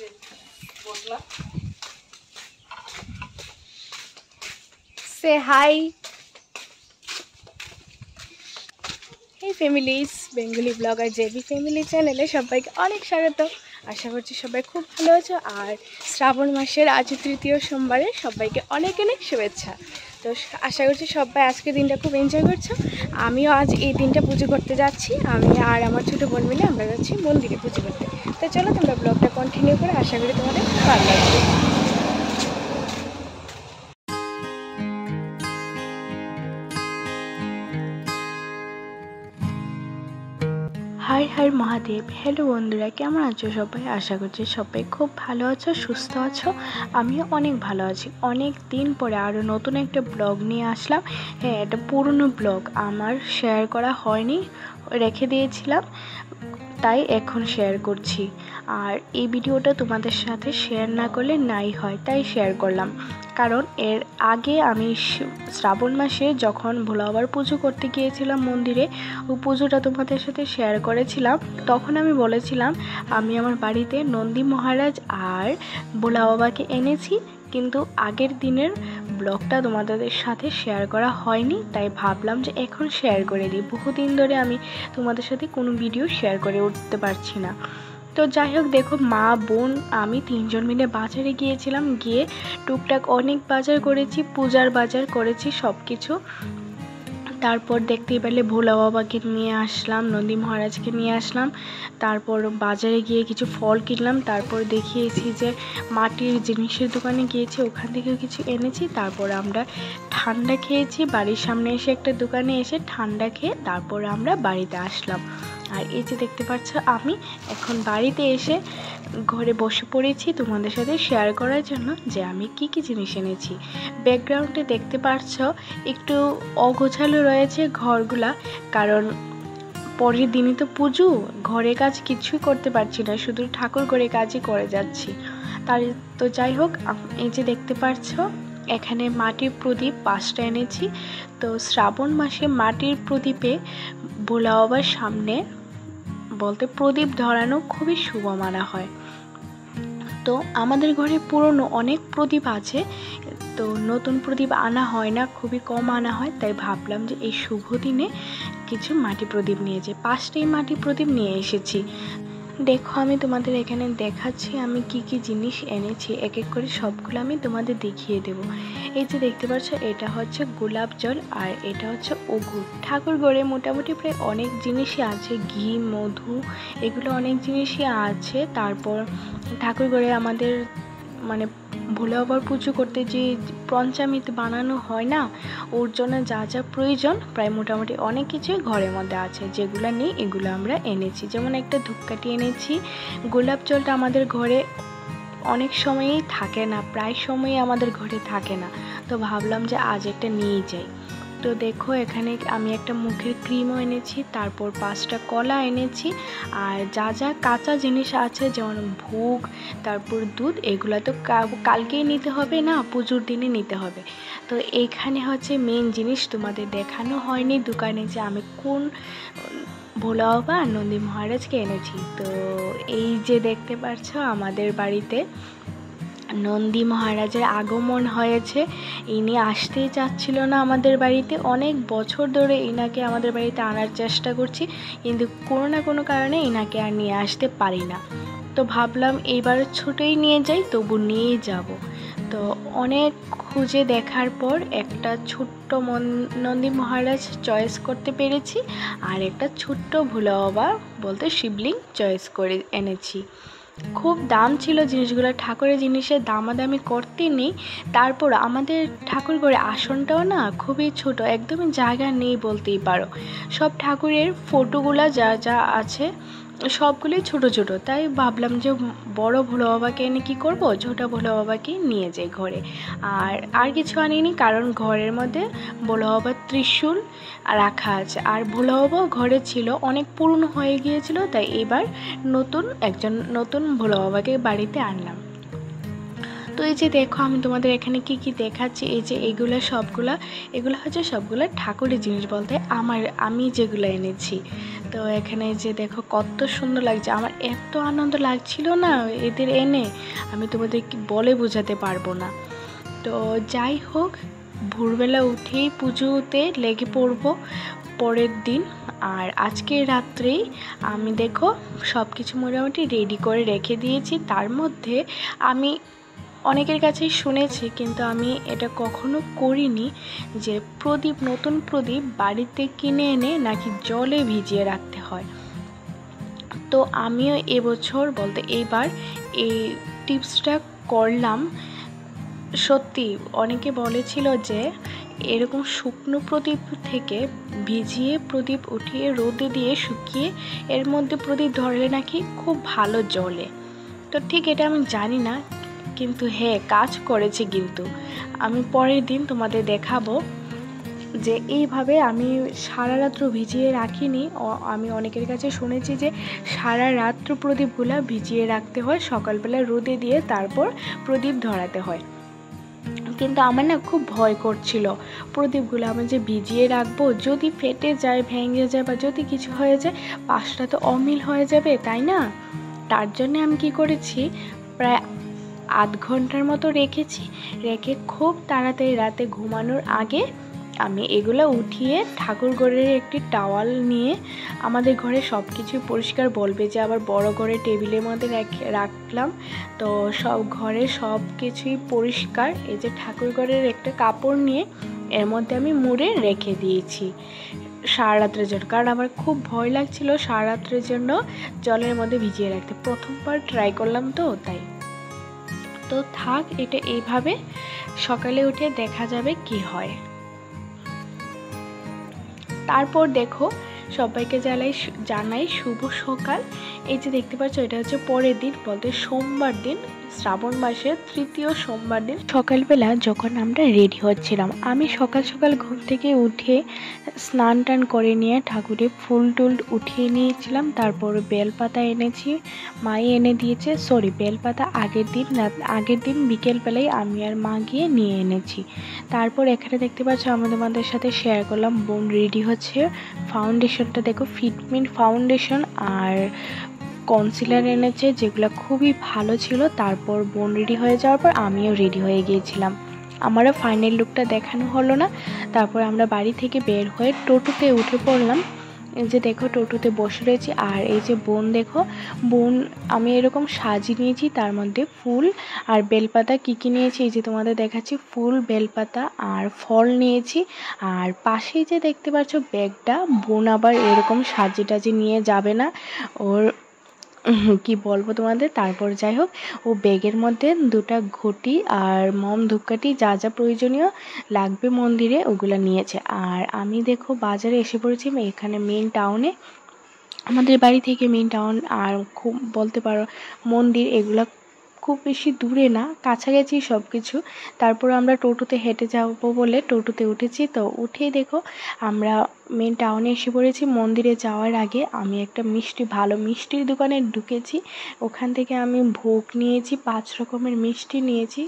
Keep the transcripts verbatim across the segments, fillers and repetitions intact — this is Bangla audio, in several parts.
বসলাম। সে হাই এই families, Bengali blogger JB family চ্যানেলে সবাইকে অনেক স্বাগত। আশা করছি সবাই খুব ভালো আছো। আর শ্রাবণ মাসের আজ তৃতীয় সোমবারে সবাইকে অনেক অনেক শুভেচ্ছা। তো আশা করছি সবাই আজকের দিনটা খুব এনজয় করছো। আমিও আজ এই দিনটা পুজো করতে যাচ্ছি। আমি আর আমার ছোটো বোন মিলে আমরা যাচ্ছি মন্দিরে পুজো করতে। তো চলো তোমরা ব্লগটা কন্টিনিউ করে, আশা করি তোমাদের ভালো লাগবে। High high Mahadev. হ্যালো বন্ধুরা, কেমন আছো সবাই? আশা করছি সবাই খুব ভালো আছো, সুস্থ আছো। আমিও অনেক ভালো আছি। অনেক দিন পরে আরও নতুন একটা ব্লগ নিয়ে আসলাম। হ্যাঁ, এটা পুরনো ব্লগ আমার শেয়ার করা হয়নি, রেখে দিয়েছিলাম, তাই এখন শেয়ার করছি। আর এই ভিডিওটা তোমাদের সাথে শেয়ার না করলে নাই হয়, তাই শেয়ার করলাম। কারণ এর আগে আমি শ্রাবণ মাসে যখন ভোলা বাবার পুজো করতে গিয়েছিলাম মন্দিরে, ও পুজোটা তোমাদের সাথে শেয়ার করেছিলাম। তখন আমি বলেছিলাম আমি আমার বাড়িতে নন্দী মহারাজ আর ভোলা বাবাকে এনেছি, কিন্তু আগের দিনের ব্লগটা তোমাদের সাথে শেয়ার করা হয়নি, তাই ভাবলাম যে এখন শেয়ার করে দিই। বহুদিন ধরে আমি তোমাদের সাথে কোনো ভিডিও শেয়ার করে উঠতে পারছি না। তো যাই হোক, দেখো মা বোন আমি তিনজন মিলে বাজারে গিয়েছিলাম। গিয়ে টুকটাক অনেক বাজার করেছি, পূজার বাজার করেছি সব কিছু। তারপর দেখতেই পেলে ভোলা বাবাকে নিয়ে আসলাম, নন্দী মহারাজকে নিয়ে আসলাম। তারপর বাজারে গিয়ে কিছু ফল কিনলাম। তারপর দেখিয়েছি যে মাটির জিনিসের দোকানে গিয়েছি, ওখান থেকেও কিছু এনেছি। তারপর আমরা ঠান্ডা খেয়েছি। বাড়ির সামনে এসে একটা দোকানে এসে ঠান্ডা খেয়ে তারপর আমরা বাড়িতে আসলাম। আর এই যে দেখতে পাচ্ছ, আমি এখন বাড়িতে এসে ঘরে বসে পড়েছি তোমাদের সাথে শেয়ার করার জন্য যে আমি কি কি জিনিস এনেছি। ব্যাকগ্রাউন্ডে দেখতে পাচ্ছ একটু অগোছালো রয়েছে ঘরগুলা, কারণ পরের দিনই তো পুজো, ঘরে কাজ কিছুই করতে পারছি না, শুধু ঠাকুর ঘরে কাজই করে যাচ্ছি। তার তো যাই হোক, এই যে দেখতে পাচ্ছ এখানে মাটির প্রদীপ পাঁচটা এনেছি। তো শ্রাবণ মাসে মাটির প্রদীপে ভোলা বাবার সামনে বলতে প্রদীপ ধরানো খুবই শুভ মানা হয়। তো আমাদের ঘরে পুরনো অনেক প্রদীপ আছে, তো নতুন প্রদীপ আনা হয় না, খুবই কম আনা হয়। তাই ভাবলাম যে এই শুভ দিনে কিছু মাটি প্রদীপ নিয়ে যাই। পাঁচটাই মাটি প্রদীপ নিয়ে এসেছি। দেখো আমি তোমাদের এখানে দেখাচ্ছি আমি কি কি জিনিস এনেছি, এক এক করে সবগুলো আমি তোমাদের দেখিয়ে দেব। এই যে দেখতে পাচ্ছ, এটা হচ্ছে গোলাপ জল আর এটা হচ্ছে অগুর। ঠাকুর ঘরে মোটামুটি প্রায় অনেক জিনিসই আছে, ঘি মধু এগুলো অনেক জিনিসই আছে। তারপর ঠাকুর ঘরে আমাদের মানে ভোলা বাবার পুজো করতে যে পঞ্চামৃত বানানো হয় না, ওর জন্য যা যা প্রয়োজন প্রায় মোটামুটি অনেক কিছুই ঘরের মধ্যে আছে, যেগুলো নিয়ে এগুলো আমরা এনেছি। যেমন একটা ধূপকাঠি এনেছি। গোলাপ জলটা আমাদের ঘরে অনেক সময়ই থাকে না, প্রায় সময়ই আমাদের ঘরে থাকে না, তো ভাবলাম যে আজ একটা নিয়ে যাই। তো দেখো এখানে আমি একটা মুখের ক্রিমও এনেছি। তারপর পাঁচটা কলা এনেছি। আর যা যা কাঁচা জিনিস আছে যেমন ভোগ, তারপর দুধ, এগুলো তো কালকেই নিতে হবে না, পুজোর দিনে নিতে হবে। তো এইখানে হচ্ছে মেন জিনিস, তোমাদের দেখানো হয়নি দোকানে যে আমি কোন ভোলা বাবা আর নন্দী মহারাজকে এনেছি। তো এই যে দেখতে পাচ্ছ আমাদের বাড়িতে নন্দী মহারাজের আগমন হয়েছে। ইনি আসতেই চাচ্ছিল না আমাদের বাড়িতে, অনেক বছর ধরে ইনাকে আমাদের বাড়িতে আনার চেষ্টা করছি, কিন্তু কোনো না কোনো কারণে ইনাকে আর নিয়ে আসতে পারি না। তো ভাবলাম এইবার ছোটোই নিয়ে যাই, তবু নিয়েই যাব। তো অনেক খুঁজে দেখার পর একটা ছোট্ট নন্দী মহারাজ চয়েস করতে পেরেছি, আর একটা ছোট্ট ভোলা বাবা বলতে শিবলিং চয়েস করে এনেছি। খুব দাম ছিল জিনিসগুলো, ঠাকুরের জিনিসের দামাদামি করতে নেই। তারপর আমাদের ঠাকুর ঘরে আসনটাও না খুবই ছোট, একদমই জায়গা নেই বলতেই পারো। সব ঠাকুরের ফটোগুলা যা যা আছে সবগুলোই ছোট ছোট, তাই ভাবলাম যে বড় ভোলা বাবাকে এনে কী করবো, ছোটো ভোলা বাবাকে নিয়ে যাই ঘরে। আর আর কিছু আনিনি, কারণ ঘরের মধ্যে ভোলা বাবার ত্রিশূল রাখা আছে, আর ভোলা বাবাও ঘরে ছিল, অনেক পুরনো হয়ে গিয়েছিল, তাই এবার নতুন একজন নতুন ভোলা বাবাকে বাড়িতে আনলাম। তো এই যে দেখো আমি তোমাদের এখানে কি কি দেখাচ্ছি, এই যে এগুলো সবগুলা এগুলো হচ্ছে সবগুলো ঠাকুরের জিনিস, বলতে আমার আমি যেগুলো এনেছি। তো এখানে যে দেখো কত সুন্দর লাগছে, আমার এত আনন্দ লাগছিল না এদের এনে, আমি তোমাদের কি বলে বোঝাতে পারবো না। তো যাই হোক, ভোরবেলা উঠেই পুজোতে লেগে পড়বো পরের দিন। আর আজকে রাত্রেই আমি দেখো সব কিছু মোটামুটি রেডি করে রেখে দিয়েছি। তার মধ্যে আমি অনেকের কাছেই শুনেছি, কিন্তু আমি এটা কখনো করিনি, যে প্রদীপ, নতুন প্রদীপ বাড়িতে কিনে এনে নাকি জলে ভিজিয়ে রাখতে হয়। তো আমিও এবছর, বলতে এইবার এই টিপসটা করলাম। সত্যি অনেকে বলেছিল যে এরকম শুকনো প্রদীপ থেকে ভিজিয়ে প্রদীপ উঠিয়ে রোদে দিয়ে শুকিয়ে এর মধ্যে প্রদীপ ধরলে নাকি খুব ভালো জ্বলে। তো ঠিক এটা আমি জানি না, কিন্তু হ্যাঁ কাজ করেছে। কিন্তু আমি পরের দিন তোমাদের দেখাবো যে এইভাবে আমি সারা রাত্র ভিজিয়ে রাখিনি। আমি অনেকের কাছে শুনেছি যে সারা রাত্র প্রদীপগুলো ভিজিয়ে রাখতে হয়, সকালবেলা রোদে দিয়ে তারপর প্রদীপ ধরাতে হয়। কিন্তু আমার না খুব ভয় করছিল, প্রদীপগুলো আমি যে ভিজিয়ে রাখবো, যদি ফেটে যায়, ভেঙে যায়, বা যদি কিছু হয়ে যায়, পাশটা তো অমিল হয়ে যাবে, তাই না? তার জন্য আমি কি করেছি, প্রায় আধ ঘন্টার মতো রেখেছি। রেখে খুব তাড়াতাড়ি রাতে ঘুমানোর আগে আমি এগুলো উঠিয়ে ঠাকুর ঘরের একটি টাওয়াল নিয়ে, আমাদের ঘরে সব কিছু পরিষ্কার, বলবে যে আবার বড় ঘরে টেবিলের মধ্যে রাখলাম, তো সব ঘরে সব কিছুই পরিষ্কার। এই যে ঠাকুর ঘরের একটা কাপড় নিয়ে এর মধ্যে আমি মুড়ে রেখে দিয়েছি সারা রাত্রের জন্য, কারণ আমার খুব ভয় লাগছিল সারা রাত্রের জন্য জলের মধ্যে ভিজিয়ে রাখতে। প্রথমবার ট্রাই করলাম তো তাই। তো থাক, এটা এইভাবে সকালে উঠে দেখা যাবে কি হয়। তারপর দেখো সবাইকে জানাই জানাই শুভ সকাল। এই যে দেখতে পাচ্ছ, এটা হচ্ছে পরের দিন, বলতে সোমবার দিন, শ্রাবণ মাসের তৃতীয় সোমবার দিন। সকালবেলা যখন আমরা রেডি হচ্ছিলাম, আমি সকাল সকাল ঘুম থেকে উঠে স্নান টান করে নিয়ে ঠাকুরের ফুল টুল উঠিয়ে নিয়েছিলাম। তারপর বেলপাতা এনেছি, মাই এনে দিয়েছে। সরি, বেলপাতা আগের দিন আগের দিন বিকেলবেলায় আমি আর মা গিয়ে নিয়ে এনেছি। তারপর এখানে দেখতে পাচ্ছ আমি তোমাদের সাথে শেয়ার করলাম, বোন রেডি হচ্ছে। ফাউন্ডেশনটা দেখো, ফিটমিন্ট ফাউন্ডেশন আর কনসিলার এনেছে, যেগুলো খুবই ভালো ছিল। তারপর বোন রেডি হয়ে যাওয়ার পর আমিও রেডি হয়ে গিয়েছিলাম। আমারও ফাইনাল লুকটা দেখানো হলো না। তারপর আমরা বাড়ি থেকে বের হয়ে টোটোতে উঠে পড়লাম। এই যে দেখো টোটোতে বসে রয়েছি। আর এই যে বোন দেখো, বোন আমি এরকম সাজিয়ে নিয়েছি, তার মধ্যে ফুল আর বেলপাতা কী কী নিয়েছি এই যে তোমাদের দেখাচ্ছি। ফুল, বেলপাতা আর ফল নিয়েছি। আর পাশেই যে দেখতে পাচ্ছ ব্যাগটা, বোন আবার এরকম সাজিয়ে টাজিয়ে নিয়ে যাবে না, ওর কি বলবো তোমাদের। তারপর যাই হোক, ও ব্যাগের মধ্যে দুটা ঘটি আর মম ধূপকাঠি যা যা প্রয়োজনীয় লাগবে মন্দিরে ওগুলো নিয়েছে। আর আমি দেখো বাজারে এসে পড়েছি, এখানে মেন টাউনে, আমাদের বাড়ি থেকে মেন টাউন আর খুব বলতে পারো মন্দির এগুলা খুব বেশি দূরে না, কাছাকাছি সব কিছু। তারপর আমরা টোটোতে হেঁটে যাবো বলে টোটোতে উঠেছি। তো উঠেই দেখো আমরা মেন টাউনে এসে পড়েছি। মন্দিরে যাওয়ার আগে আমি একটা মিষ্টি, ভালো মিষ্টির দোকানে ঢুকেছি। ওখান থেকে আমি ভোগ নিয়েছি, পাঁচ রকমের মিষ্টি নিয়েছি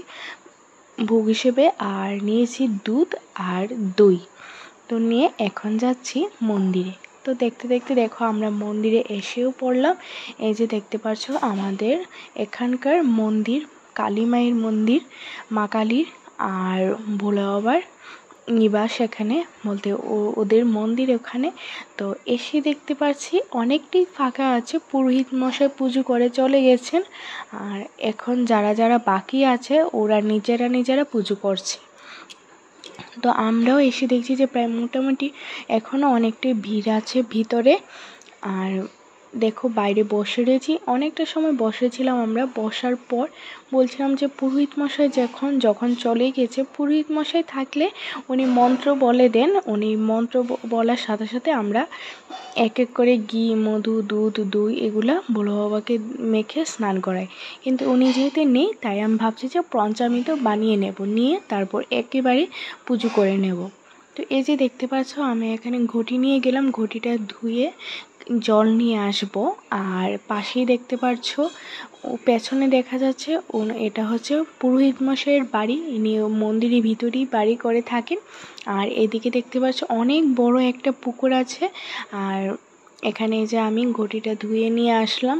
ভোগ হিসেবে, আর নিয়েছি দুধ আর দই। তো নিয়ে এখন যাচ্ছি মন্দিরে। তো দেখতে দেখতে দেখো আমরা মন্দিরে এসেও পড়লাম। এই যে দেখতে পাচ্ছ আমাদের এখানকার মন্দির, কালী মায়ের মন্দির, মা কালীর আর ভোলা বাবার নিবাস এখানে, বলতে ও ওদের মন্দির ওখানে। তো এসে দেখতে পাচ্ছি অনেকটাই ফাঁকা আছে, পুরোহিত মশাই পুজো করে চলে গেছেন। আর এখন যারা যারা বাকি আছে ওরা নিজেরা নিজেরা পুজো করছে। তো আমরাও এসে দেখছি যে প্রায় মোটামুটি এখনও অনেকটাই ভিড় আছে ভিতরে। আর দেখো বাইরে বসে রয়েছি, অনেকটা সময় বসেছিলাম আমরা। বসার পর বলছিলাম যে পুরোহিত মশাই যখন যখন চলে গেছে, পুরোহিত মশাই থাকলে উনি মন্ত্র বলে দেন, উনি মন্ত্র বলার সাথে সাথে আমরা এক এক করে ঘি, মধু, দুধ, দই এগুলা ভোলা বাবাকে মেখে স্নান করাই। কিন্তু উনি যেহেতু নেই, তাই আমি ভাবছি যে পঞ্চামৃত বানিয়ে নেব, নিয়ে তারপর একেবারে পুজো করে নেব। তো এই যে দেখতে পাচ্ছ আমি এখানে ঘটি নিয়ে গেলাম, ঘটিটা ধুয়ে জল নিয়ে আসব। আর পাশেই দেখতে পাচ্ছ পেছনে দেখা যাচ্ছে এটা হচ্ছে পুরোহিত মশাইয়ের বাড়ি। ইনি মন্দিরের ভিতরেই বাড়ি করে থাকেন। আর এদিকে দেখতে পাচ্ছ অনেক বড় একটা পুকুর আছে। আর এখানে যে আমি ঘটিটা ধুয়ে নিয়ে আসলাম,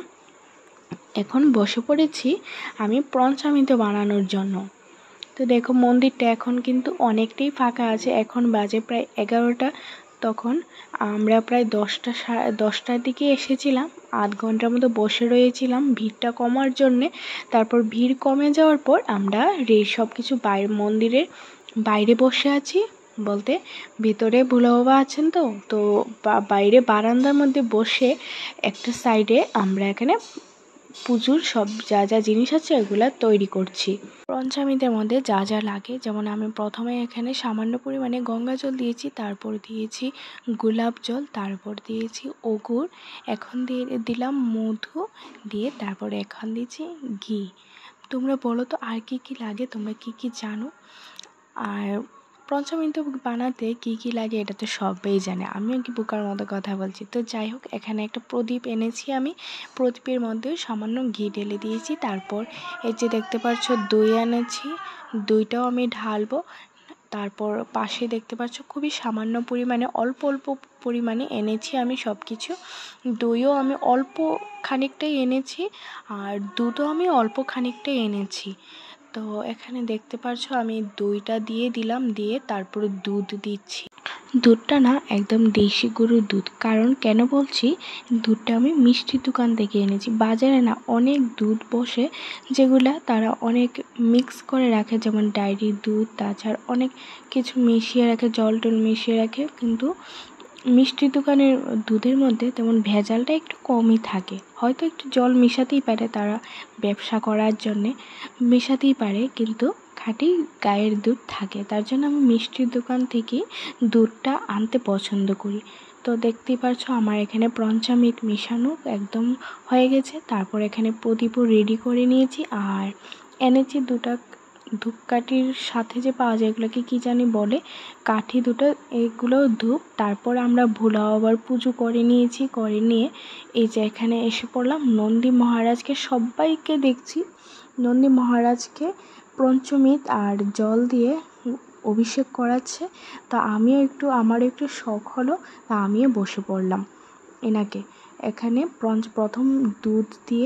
এখন বসে পড়েছি আমি পঞ্চামৃত বানানোর জন্য। তো দেখো মন্দিরটা এখন কিন্তু অনেকটাই ফাঁকা আছে। এখন বাজে প্রায় এগারোটা। তখন আমরা প্রায় দশটা দশটার দিকে এসেছিলাম। আধ ঘন্টার মতো বসে রয়েছিলাম ভিড়টা কমার জন্যে। তারপর ভিড় কমে যাওয়ার পর আমরা সব কিছু বাইরে মন্দিরের বাইরে বসে আছি, বলতে ভিতরে ভোলা বাবা আছেন। তো তো বাইরে বারান্দার মধ্যে বসে একটা সাইডে আমরা এখানে পুজোর সব যা যা জিনিস আছে এগুলা তৈরি করছি। পঞ্চামৃতের মধ্যে যা যা লাগে, যেমন আমি প্রথমে এখানে সামান্য পরিমাণে গঙ্গা জল দিয়েছি, তারপর দিয়েছি গোলাপ জল, তারপর দিয়েছি অগুর, এখন দিয়ে দিলাম মধু, দিয়ে তারপরে এখন দিয়েছি ঘি। তোমরা বলো তো আর কি কি লাগে, তোমরা কি কি জানো? আর পঞ্চামৃত বানাতে কি কি লাগে এটা তো সবাই জানে, আমিও কি বোকার মতো কথা বলছি। তো যাই হোক, এখানে একটা প্রদীপ এনেছি আমি, প্রদীপের মধ্যে সামান্য ঘি ঢেলে দিয়েছি। তারপর এই যে দেখতে পাচ্ছ দই এনেছি, দইটাও আমি ঢালবো। তারপর পাশে দেখতে পাচ্ছ খুবই সামান্য পরিমাণে অল্প অল্প পরিমাণে এনেছি আমি সব কিছু। দইও আমি অল্প খানিকটাই এনেছি, আর দুধও আমি অল্প খানিকটাই এনেছি। তো এখানে দেখতে পাচ্ছ আমি দইটা দিয়ে দিলাম, দিয়ে তারপরে দুধ দিচ্ছি। দুধটা না একদম দেশি গরুর দুধ। কারণ কেন বলছি, দুধটা আমি মিষ্টির দোকান থেকে এনেছি। বাজারে না অনেক দুধ বসে যেগুলা তারা অনেক মিক্স করে রাখে, যেমন ডায়েরির দুধ, তাছাড়া অনেক কিছু মিশিয়ে রাখে, জল টল মিশিয়ে রাখে। কিন্তু মিষ্টির দোকানের দুধের মধ্যে তেমন ভেজালটা একটু কমই থাকে। হয়তো একটু জল মেশাতেই পারে তারা ব্যবসা করার জন্যে, মেশাতেই পারে, কিন্তু খাঁটি গায়ের দুধ থাকে। তার জন্য আমি মিষ্টির দোকান থেকে দুধটা আনতে পছন্দ করি। তো দেখতেই পাচ্ছ আমার এখানে পঞ্চামৃত মেশানো একদম হয়ে গেছে। তারপর এখানে প্রদীপও রেডি করে নিয়েছি। আর এনেছি দুটা ধূপকাঠির সাথে যে পাওয়া যায়, এগুলোকে কী জানি বলে, কাঠি দুটো, এগুলো ধূপ। তারপর আমরা ভোলা বাবার পুজো করে নিয়েছি। করে নিয়ে এই যে এখানে এসে পড়লাম। নন্দী মহারাজকে সবাইকে দেখছি নন্দী মহারাজকে পঞ্চমৃত আর জল দিয়ে অভিষেক করাচ্ছে। তা আমিও একটু আমার একটু শখ হলো, তা আমিও বসে পড়লাম এনাকে। এখানে প্রথম দুধ দিয়ে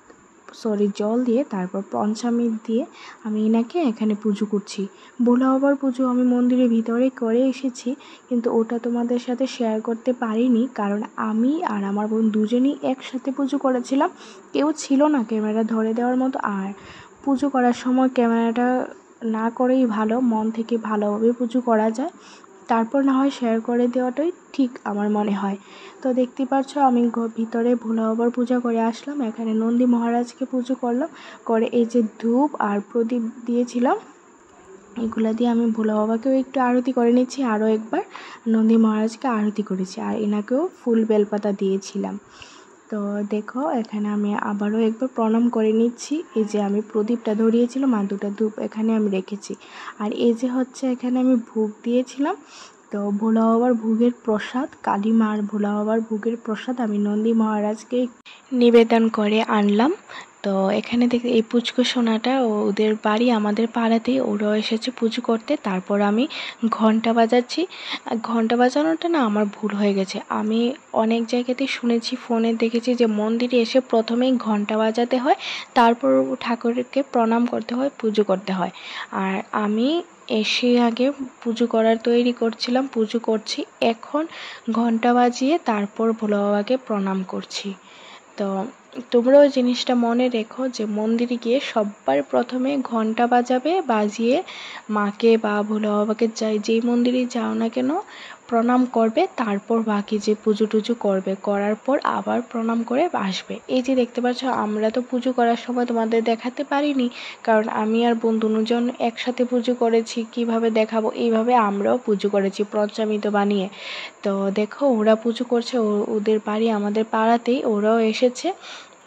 সরি জল দিয়ে তারপর পঞ্চামৃত দিয়ে আমি এনাকে এখানে পুজো করছি। ভোলা বাবার পুজো আমি মন্দিরের ভিতরে করে এসেছি, কিন্তু ওটা তোমাদের সাথে শেয়ার করতে পারিনি, কারণ আমি আর আমার বোন দুজনেই একসাথে পুজো করেছিলাম। কেউ ছিল না ক্যামেরা ধরে দেওয়ার মতো। আর পুজো করার সময় ক্যামেরাটা না করেই ভালো, মন থেকে ভালোভাবে পুজো করা যায়। তারপর না হয় শেয়ার করে দেওয়াটাই ঠিক আমার মনে হয়। তো দেখতে পাচ্ছ আমি ভিতরে ভোলা বাবার পূজা করে আসলাম। এখানে নন্দী মহারাজকে পুজো করলাম, করে এই যে ধূপ আর প্রদীপ দিয়েছিলাম, এগুলা দিয়ে আমি ভোলা বাবাকেও একটু আরতি করে নিচ্ছি। আরও একবার নন্দী মহারাজকে আরতি করেছি, আর এনাকেও ফুল বেলপাতা দিয়েছিলাম। তো দেখো এখানে আমি আবারও একবার প্রণাম করে নিচ্ছি। এই যে আমি প্রদীপটা ধরিয়েছিলাম আর দুটো ধূপ এখানে আমি রেখেছি। আর এই যে হচ্ছে এখানে আমি ভোগ দিয়েছিলাম। তো ভোলা বাবার ভোগের প্রসাদ, কালী মার ভোলা বাবার ভোগের প্রসাদ আমি নন্দী মহারাজকে নিবেদন করে আনলাম। তো এখানে দেখে এই পুচকু সোনাটা, ওদের বাড়ি আমাদের পাড়াতেই, ওরাও এসেছে পুজো করতে। তারপর আমি ঘন্টা বাজাচ্ছি। ঘন্টা বাজানোটা না আমার ভুল হয়ে গেছে। আমি অনেক জায়গাতেই শুনেছি, ফোনে দেখেছি যে মন্দিরে এসে প্রথমেই ঘন্টা বাজাতে হয়, তারপর ঠাকুরকে প্রণাম করতে হয়, পুজো করতে হয়। আর আমি এসে আগে পুজো করার তৈরি করছিলাম, পুজো করছি, এখন ঘন্টা বাজিয়ে তারপর ভোলা বাবাকে প্রণাম করছি। তো তোমরাও জিনিসটা মনে রেখো যে মন্দিরে গিয়ে সবার প্রথমে ঘন্টা বাজাবে, বাজিয়ে মাকে বা ভোলা বাবাকে যাই যেই মন্দিরে যাও না কেন প্রণাম করবে। তারপর বাকি যে পুজো টুজো করবে, করার পর আবার প্রণাম করে আসবে। এই যে দেখতে পাচ্ছ আমরা তো পুজো করার সময় তোমাদের দেখাতে পারিনি, কারণ আমি আর বোন দুজন একসাথে পুজো করেছি, কিভাবে দেখাবো। এইভাবে আমরাও পুজো করেছি পঞ্চামৃত বানিয়ে। তো দেখো ওরা পুজো করছে, ওদের বাড়ি আমাদের পাড়াতেই, ওরাও এসেছে।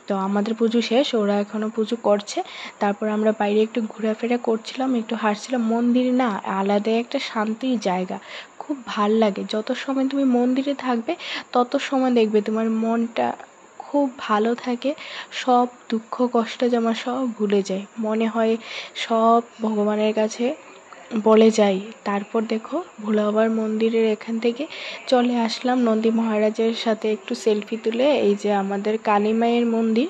তো আমাদের পুজো শেষ, ওরা এখনও পুজো করছে। তারপর আমরা বাইরে একটু ঘোরাফেরা করছিলাম, একটু হাঁটছিলাম। মন্দির না আলাদাই একটা শান্তির জায়গা, খুব ভাল লাগে। যত সময় তুমি মন্দিরে থাকবে তত সময় দেখবে তোমার মনটা খুব ভালো থাকে, সব দুঃখ কষ্ট যেমন সব ভুলে যায়, মনে হয় সব ভগবানের কাছে বলে যাই। তারপর দেখো ভোলা বাবার মন্দিরের এখান থেকে চলে আসলাম নন্দী মহারাজের সাথে একটু সেলফি তুলে। এই যে আমাদের কালী মায়ের মন্দির।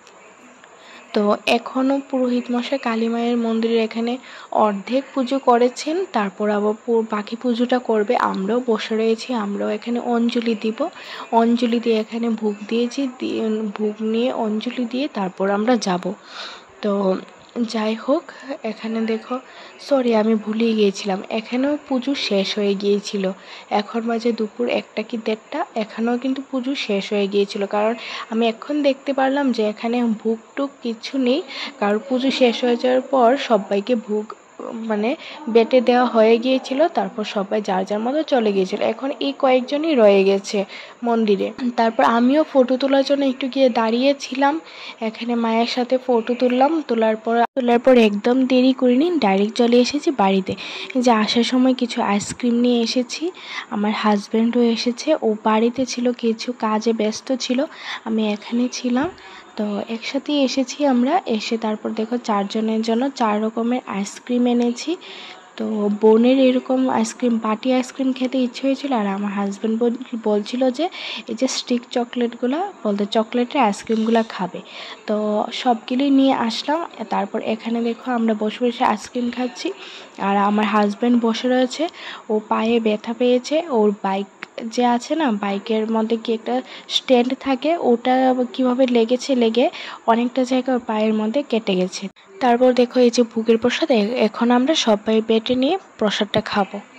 তো এখনও পুরোহিত মশাই কালী মায়ের মন্দিরের এখানে অর্ধেক পুজো করেছেন, তারপর আবার বাকি পুজোটা করবে। আমরাও বসে রয়েছি, আমরাও এখানে অঞ্জলি দিব। অঞ্জলি দিয়ে এখানে ভোগ দিয়েছি, দিয়ে ভোগ নিয়ে অঞ্জলি দিয়ে তারপর আমরা যাব। তো যাই হোক, এখানে দেখো, সরি আমি ভুলেই গিয়েছিলাম, এখানেও পুজো শেষ হয়ে গিয়েছিল। এখন বাজে দুপুর একটা কি দেড়টা, এখানেও কিন্তু পুজো শেষ হয়ে গিয়েছিল। কারণ আমি এখন দেখতে পারলাম যে এখানে ভোগ টুক কিছু নেই, কারণ পুজো শেষ হয়ে যাওয়ার পর সবাইকে ভোগ মানে বেটে দেওয়া হয়ে গিয়েছিল। তারপর সবাই যার যার মতো চলে গিয়েছিল। এখন এই কয়েকজনই রয়ে গেছে মন্দিরে। তারপর আমিও ফটো তোলার জন্য একটু গিয়ে দাঁড়িয়েছিলাম, এখানে মায়ের সাথে ফটো তুললাম। তোলার পর তোলার পর একদম দেরি করিনি, ডাইরেক্ট চলে এসেছি বাড়িতে। যে আসার সময় কিছু আইসক্রিম নিয়ে এসেছি, আমার হাজব্যান্ডও এসেছে, ও বাড়িতে ছিল, কিছু কাজে ব্যস্ত ছিল, আমি এখানে ছিলাম। তো একসাথেই এসেছি আমরা। এসে তারপর দেখো চারজনের জন্য চার রকমের আইসক্রিম এনেছি। তো বোনের এরকম আইসক্রিম বাটি আইসক্রিম খেতে ইচ্ছে হয়েছিল, আর আমার হাজব্যান্ড বলছিল যে এই যে স্টিক চকলেটগুলো, বলতে চকলেটের আইসক্রিমগুলো খাবে। তো সবগুলোই নিয়ে আসলাম। তারপর এখানে দেখো আমরা বসে বসে আইসক্রিম খাচ্ছি, আর আমার হাজব্যান্ড বসে রয়েছে, ও পায়ে ব্যথা পেয়েছে। ওর বাইক যে আছে না, বাইকের মধ্যে কি একটা স্ট্যান্ড থাকে, ওটা কিভাবে লেগেছে, লেগে অনেকটা জায়গা ওর পায়ের মধ্যে কেটে গেছে। তারপর দেখো এই যে ভোগের প্রসাদ, এখন আমরা সবাই বেটে নিয়ে প্রসাদটা খাবো।